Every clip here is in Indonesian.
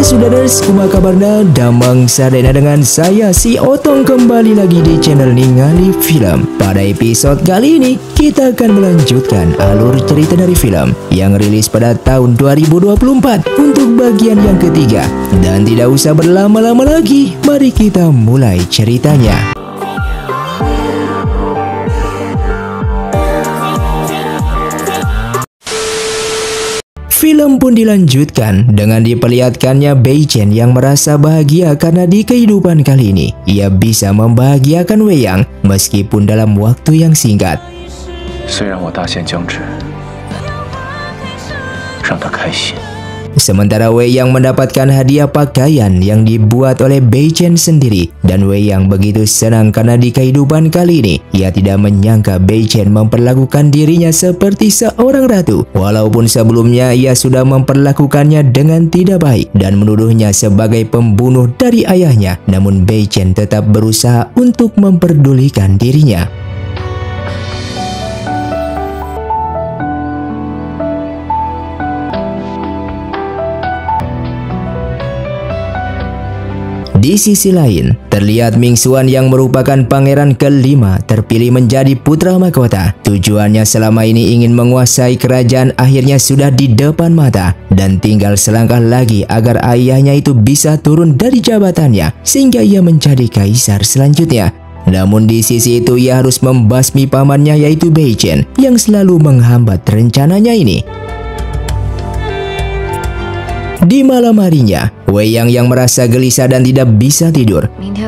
Sudaders, kumaha kabarna? Damang sadayana dengan saya si Otong kembali lagi di channel Ningali Film. Pada episode kali ini kita akan melanjutkan alur cerita dari film yang rilis pada tahun 2024 untuk bagian yang ketiga. Dan tidak usah berlama-lama lagi, mari kita mulai ceritanya. Film pun dilanjutkan dengan diperlihatkannya Bei Chen yang merasa bahagia karena di kehidupan kali ini ia bisa membahagiakan Wei Yang meskipun dalam waktu yang singkat. Sementara Wei Yang mendapatkan hadiah pakaian yang dibuat oleh Bei Chen sendiri, dan Wei Yang begitu senang karena di kehidupan kali ini ia tidak menyangka Bei Chen memperlakukan dirinya seperti seorang ratu, walaupun sebelumnya ia sudah memperlakukannya dengan tidak baik dan menuduhnya sebagai pembunuh dari ayahnya. Namun Bei Chen tetap berusaha untuk memperdulikan dirinya. Di sisi lain, terlihat Ming Xuan yang merupakan pangeran kelima terpilih menjadi putra mahkota. Tujuannya selama ini ingin menguasai kerajaan akhirnya sudah di depan mata, dan tinggal selangkah lagi agar ayahnya itu bisa turun dari jabatannya sehingga ia menjadi kaisar selanjutnya. Namun di sisi itu ia harus membasmi pamannya yaitu Bei Chen yang selalu menghambat rencananya ini. Di malam harinya, Wei Yang merasa gelisah dan tidak bisa tidur.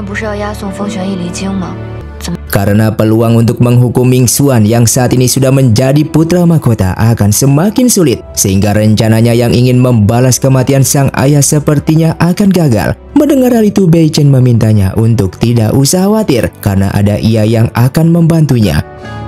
Karena peluang untuk menghukum Ming Xuan yang saat ini sudah menjadi putra mahkota akan semakin sulit, sehingga rencananya yang ingin membalas kematian sang ayah sepertinya akan gagal. Mendengar hal itu, Bei Chen memintanya untuk tidak usah khawatir karena ada ia yang akan membantunya.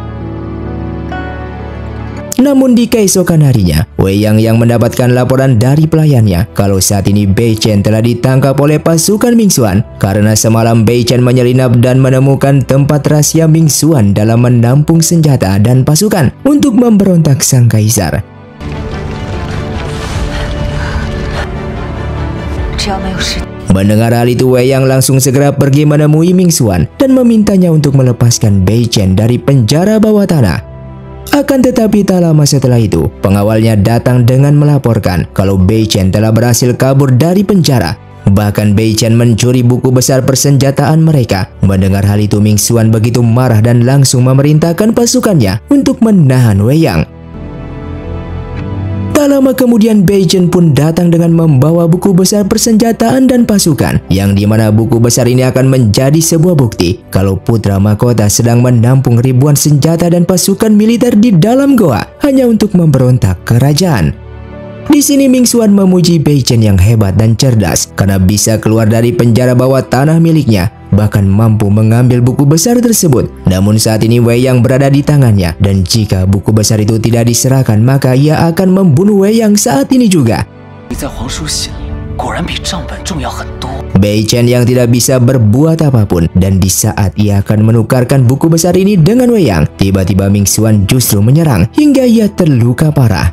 Namun di keesokan harinya, Wei Yang mendapatkan laporan dari pelayannya kalau saat ini Bei Chen telah ditangkap oleh pasukan Ming Xuan karena semalam Bei Chen menyelinap dan menemukan tempat rahasia Ming Xuan dalam menampung senjata dan pasukan untuk memberontak sang kaisar. Mendengar hal itu, Wei Yang langsung segera pergi menemui Ming Xuan dan memintanya untuk melepaskan Bei Chen dari penjara bawah tanah. Akan tetapi tak lama setelah itu, pengawalnya datang dengan melaporkan kalau Bei Chen telah berhasil kabur dari penjara. Bahkan Bei Chen mencuri buku besar persenjataan mereka. Mendengar hal itu, Ming Xuan begitu marah dan langsung memerintahkan pasukannya untuk menahan Wei Yang. Tak lama kemudian Bei Chen pun datang dengan membawa buku besar persenjataan dan pasukan, yang dimana buku besar ini akan menjadi sebuah bukti kalau putra mahkota sedang menampung ribuan senjata dan pasukan militer di dalam goa hanya untuk memberontak kerajaan. Di sini Ming Xuan memuji Bei Chen yang hebat dan cerdas karena bisa keluar dari penjara bawah tanah miliknya, bahkan mampu mengambil buku besar tersebut. Namun saat ini Wei Yang berada di tangannya, dan jika buku besar itu tidak diserahkan maka ia akan membunuh Wei Yang saat ini juga. Bei Chen yang tidak bisa berbuat apapun, dan di saat ia akan menukarkan buku besar ini dengan Wei Yang, tiba-tiba Ming Xuan justru menyerang hingga ia terluka parah.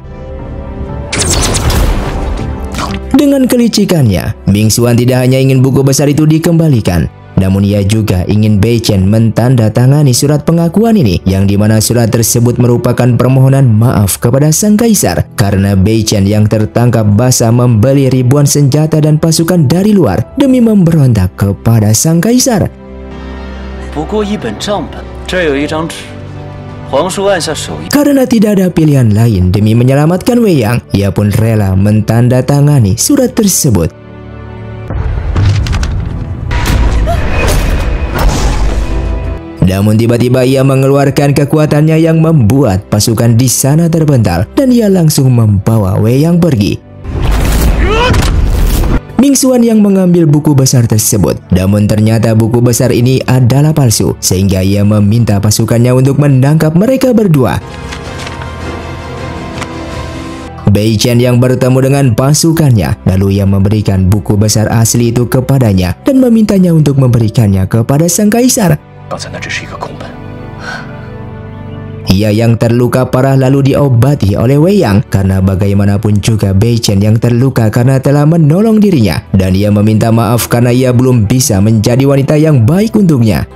Dengan kelicikannya, Ming Xuan tidak hanya ingin buku besar itu dikembalikan, namun ia juga ingin Bei Chen mentandatangani surat pengakuan ini, yang dimana surat tersebut merupakan permohonan maaf kepada sang kaisar karena Bei Chen yang tertangkap basah membeli ribuan senjata dan pasukan dari luar demi memberontak kepada sang kaisar. Karena tidak ada pilihan lain demi menyelamatkan Wei Yang, ia pun rela mentandatangani surat tersebut. Namun tiba-tiba ia mengeluarkan kekuatannya yang membuat pasukan di sana terbental, dan ia langsung membawa Wei Yang pergi. Ming Xuan yang mengambil buku besar tersebut, namun ternyata buku besar ini adalah palsu, sehingga ia meminta pasukannya untuk menangkap mereka berdua. Bei Chen yang bertemu dengan pasukannya, lalu ia memberikan buku besar asli itu kepadanya dan memintanya untuk memberikannya kepada sang kaisar. ia yang terluka parah lalu diobati oleh Wei Yang karena bagaimanapun juga Bei Chen yang terluka karena telah menolong dirinya dan ia meminta maaf karena ia belum bisa menjadi wanita yang baik untuknya.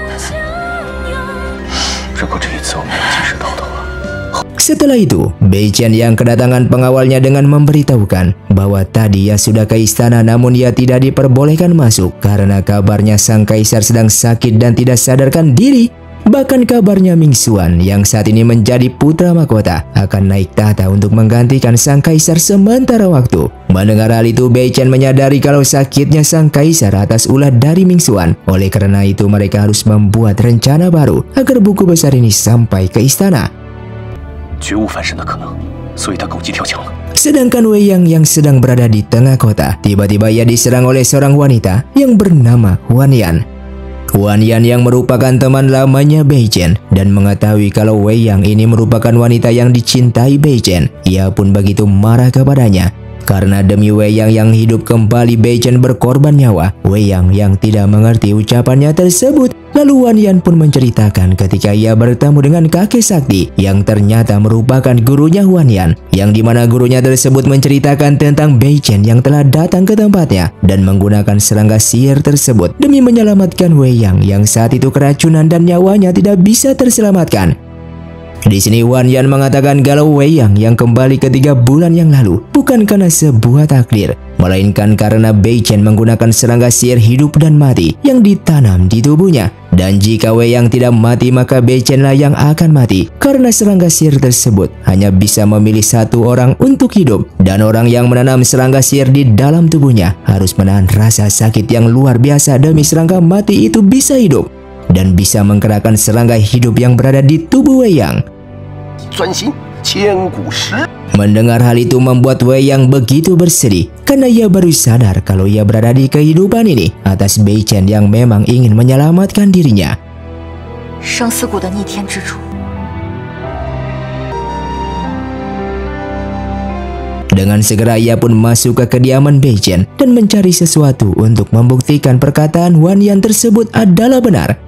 Setelah itu, Bei Chen yang kedatangan pengawalnya dengan memberitahukan bahwa tadi ia sudah ke istana namun ia tidak diperbolehkan masuk karena kabarnya sang kaisar sedang sakit dan tidak sadarkan diri. Bahkan kabarnya Ming Xuan yang saat ini menjadi putra mahkota akan naik tahta untuk menggantikan sang kaisar sementara waktu. Mendengar hal itu, Bei Chen menyadari kalau sakitnya sang kaisar atas ulah dari Ming Xuan. Oleh karena itu mereka harus membuat rencana baru agar buku besar ini sampai ke istana. Sedangkan Wei Yang yang sedang berada di tengah kota, tiba-tiba ia diserang oleh seorang wanita yang bernama Huan Yan. Huan Yan yang merupakan teman lamanya Bei Chen dan mengetahui kalau Wei Yang ini merupakan wanita yang dicintai Bei Chen, ia pun begitu marah kepadanya. Karena demi Wei Yang yang hidup kembali, Bei Chen berkorban nyawa. Wei Yang yang tidak mengerti ucapannya tersebut. Lalu Huan Yan pun menceritakan ketika ia bertemu dengan kakek sakti yang ternyata merupakan gurunya Huan Yan, yang dimana gurunya tersebut menceritakan tentang Bei Chen yang telah datang ke tempatnya dan menggunakan serangga sihir tersebut demi menyelamatkan Wei Yang yang saat itu keracunan dan nyawanya tidak bisa terselamatkan. Di sini Huan Yan mengatakan kalau Wei Yang yang kembali ke 3 bulan yang lalu bukan karena sebuah takdir, melainkan karena Bei Chen menggunakan serangga sihir hidup dan mati yang ditanam di tubuhnya. Dan jika Wei Yang tidak mati maka Bei Chen lah yang akan mati karena serangga sihir tersebut hanya bisa memilih 1 orang untuk hidup, dan orang yang menanam serangga sihir di dalam tubuhnya harus menahan rasa sakit yang luar biasa demi serangga mati itu bisa hidup dan bisa menggerakkan serangga hidup yang berada di tubuh Wei Yang. Mendengar hal itu membuat Wei Yang begitu bersedih karena ia baru sadar kalau ia berada di kehidupan ini atas Bei Chen yang memang ingin menyelamatkan dirinya. Dengan segera ia pun masuk ke kediaman Bei Chen dan mencari sesuatu untuk membuktikan perkataan Huan Yan tersebut adalah benar.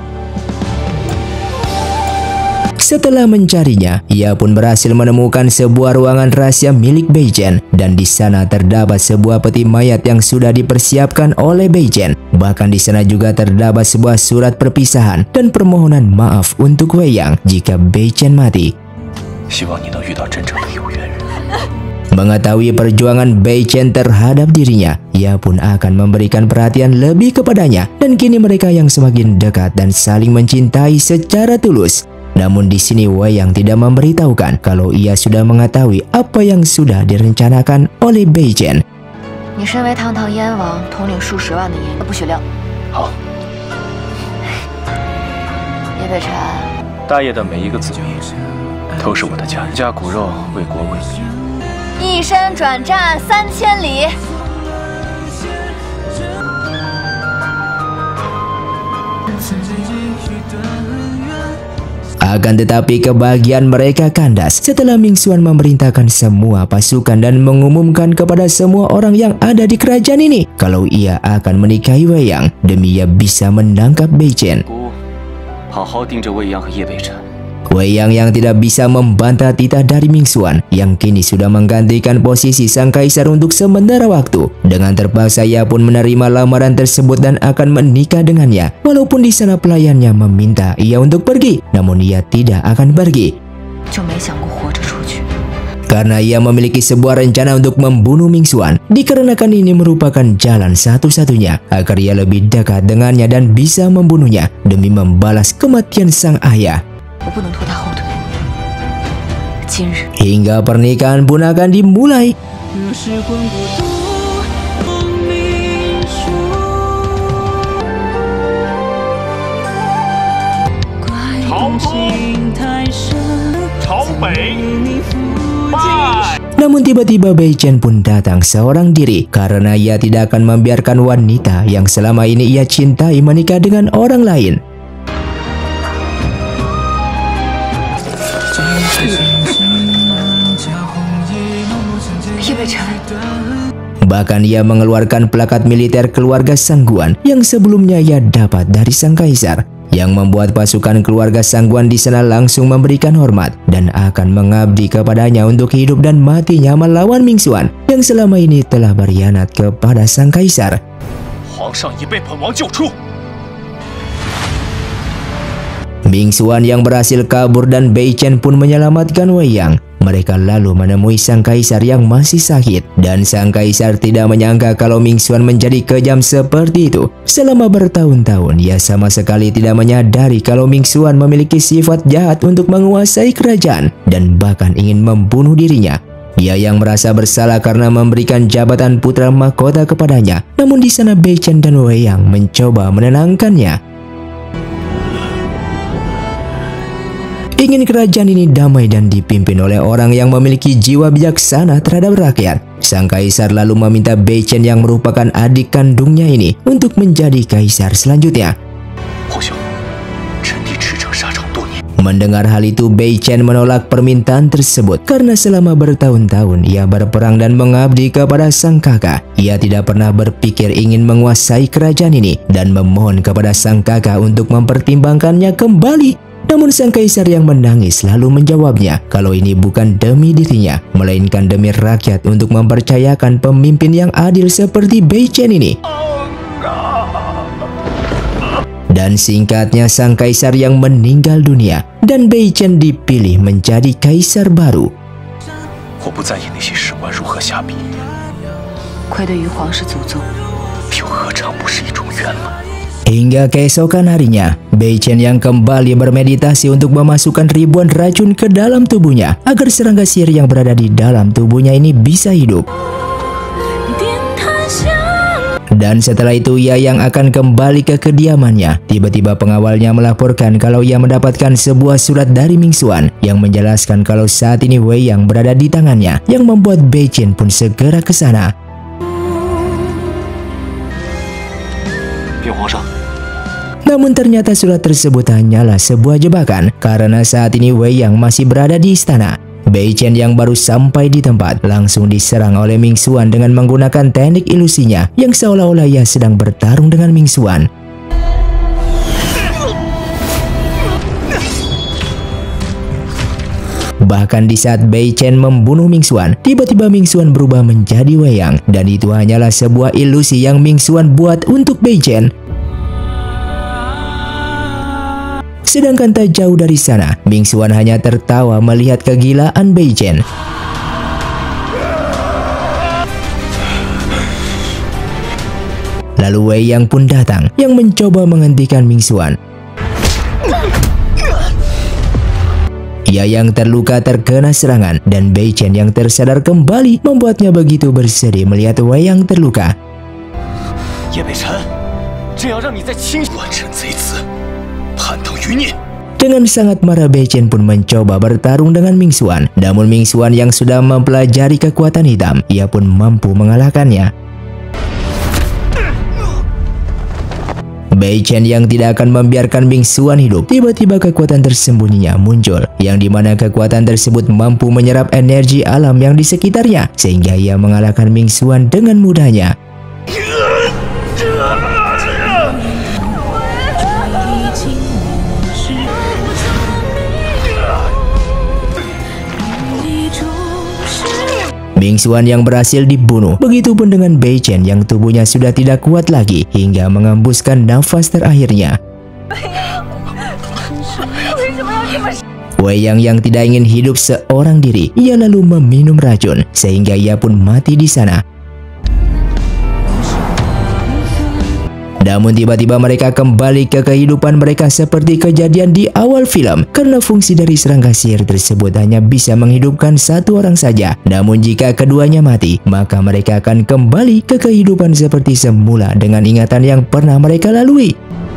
Setelah mencarinya, ia pun berhasil menemukan sebuah ruangan rahasia milik Bei Chen dan di sana terdapat sebuah peti mayat yang sudah dipersiapkan oleh Bei Chen. Bahkan di sana juga terdapat sebuah surat perpisahan dan permohonan maaf untuk Wei Yang jika Bei Chen mati. Mengetahui perjuangan Bei Chen terhadap dirinya, ia pun akan memberikan perhatian lebih kepadanya dan kini mereka yang semakin dekat dan saling mencintai secara tulus. Namun di sini Wei Yang tidak memberitahukan kalau ia sudah mengetahui apa yang sudah direncanakan oleh Bei Chen. Akan tetapi kebahagiaan mereka kandas setelah Ming Xuan memerintahkan semua pasukan dan mengumumkan kepada semua orang yang ada di kerajaan ini kalau ia akan menikahi Wei Yang demi ia bisa menangkap Bei Chen. Wei Yang yang tidak bisa membantah titah dari Ming Xuan yang kini sudah menggantikan posisi sang kaisar untuk sementara waktu. Dengan terpaksa ia pun menerima lamaran tersebut dan akan menikah dengannya. Walaupun di sana pelayannya meminta ia untuk pergi, namun ia tidak akan pergi. Karena ia memiliki sebuah rencana untuk membunuh Ming Xuan, dikarenakan ini merupakan jalan satu-satunya agar ia lebih dekat dengannya dan bisa membunuhnya demi membalas kematian sang ayah. Hingga pernikahan pun akan dimulai. Namun tiba-tiba Bei Chen pun datang seorang diri karena ia tidak akan membiarkan wanita yang selama ini ia cintai menikah dengan orang lain. Bahkan ia mengeluarkan plakat militer keluarga Sangguan yang sebelumnya ia dapat dari sang kaisar. yang membuat pasukan keluarga Sangguan di sana langsung memberikan hormat dan akan mengabdi kepadanya untuk hidup dan matinya melawan Ming Xuan yang selama ini telah berkhianat kepada sang kaisar. Ming Xuan yang berhasil kabur dan Bei Chen pun menyelamatkan Wei Yang. Mereka lalu menemui sang kaisar yang masih sakit dan sang kaisar tidak menyangka kalau Ming Xuan menjadi kejam seperti itu. Selama bertahun-tahun ia sama sekali tidak menyadari kalau Ming Xuan memiliki sifat jahat untuk menguasai kerajaan dan bahkan ingin membunuh dirinya. Ia yang merasa bersalah karena memberikan jabatan putra mahkota kepadanya. Namun di sana Bei Chen dan Wei Yang mencoba menenangkannya. Ingin kerajaan ini damai dan dipimpin oleh orang yang memiliki jiwa bijaksana terhadap rakyat. Sang kaisar lalu meminta Bei Chen yang merupakan adik kandungnya ini untuk menjadi kaisar selanjutnya. Mendengar hal itu, Bei Chen menolak permintaan tersebut karena selama bertahun-tahun ia berperang dan mengabdi kepada sang kakak. Ia tidak pernah berpikir ingin menguasai kerajaan ini dan memohon kepada sang kakak untuk mempertimbangkannya kembali. Namun sang kaisar yang menangis lalu menjawabnya kalau ini bukan demi dirinya, melainkan demi rakyat untuk mempercayakan pemimpin yang adil seperti Bei Chen ini. Dan singkatnya sang kaisar yang meninggal dunia dan Bei Chen dipilih menjadi kaisar baru. Hingga keesokan harinya, Bei Chen yang kembali bermeditasi untuk memasukkan ribuan racun ke dalam tubuhnya agar serangga sihir yang berada di dalam tubuhnya ini bisa hidup. Dan setelah itu ia yang akan kembali ke kediamannya. Tiba-tiba pengawalnya melaporkan kalau ia mendapatkan sebuah surat dari Ming Xuan yang menjelaskan kalau saat ini Wei Yang berada di tangannya, yang membuat Bei Chen pun segera ke sana. Namun ternyata surat tersebut hanyalah sebuah jebakan karena saat ini Wei Yang masih berada di istana. Bei Chen yang baru sampai di tempat langsung diserang oleh Ming Xuan dengan menggunakan teknik ilusinya yang seolah-olah ia sedang bertarung dengan Ming Xuan. Bahkan di saat Bei Chen membunuh Ming Xuan, tiba-tiba Ming Xuan berubah menjadi Wei Yang dan itu hanyalah sebuah ilusi yang Ming Xuan buat untuk Bei Chen. Sedangkan tak jauh dari sana, Ming Xuan hanya tertawa melihat kegilaan Bei Chen. Lalu Wei Yang pun datang, yang mencoba menghentikan Ming Xuan. Ia yang terluka terkena serangan, dan Bei Chen yang tersadar kembali membuatnya begitu bersedih melihat Wei Yang terluka. Dengan sangat marah, Bei Chen pun mencoba bertarung dengan Ming Xuan. Namun Ming Xuan yang sudah mempelajari kekuatan hitam, ia pun mampu mengalahkannya. Bei Chen yang tidak akan membiarkan Ming Xuan hidup, tiba-tiba kekuatan tersembunyinya muncul, yang dimana kekuatan tersebut mampu menyerap energi alam yang di sekitarnya, sehingga ia mengalahkan Ming Xuan dengan mudahnya. Ming Xuan yang berhasil dibunuh, begitupun dengan Bei Chen yang tubuhnya sudah tidak kuat lagi hingga mengembuskan nafas terakhirnya. Wei Yang yang tidak ingin hidup seorang diri, ia lalu meminum racun sehingga ia pun mati di sana. Namun tiba-tiba mereka kembali ke kehidupan mereka seperti kejadian di awal film, karena fungsi dari serangga sihir tersebut hanya bisa menghidupkan satu orang saja. Namun jika keduanya mati, maka mereka akan kembali ke kehidupan seperti semula dengan ingatan yang pernah mereka lalui.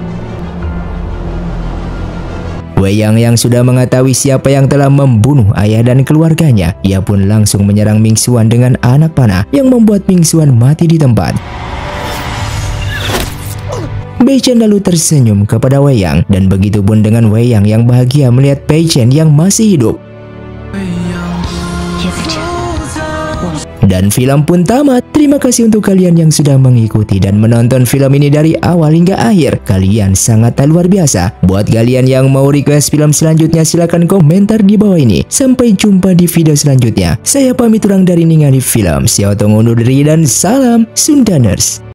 Wei yang sudah mengetahui siapa yang telah membunuh ayah dan keluarganya, ia pun langsung menyerang Ming Xuan dengan anak panah yang membuat Ming Xuan mati di tempat. Bei Chen lalu tersenyum kepada Wei Yang, dan begitupun dengan Wei Yang yang bahagia melihat Bei Chen yang masih hidup. Dan film pun tamat. Terima kasih untuk kalian yang sudah mengikuti dan menonton film ini dari awal hingga akhir. Kalian sangat luar biasa. Buat kalian yang mau request film selanjutnya, silahkan komentar di bawah ini. Sampai jumpa di video selanjutnya. Saya pamit urang dari Ningali Film. Saya Otong undur diri dan salam Sundaners.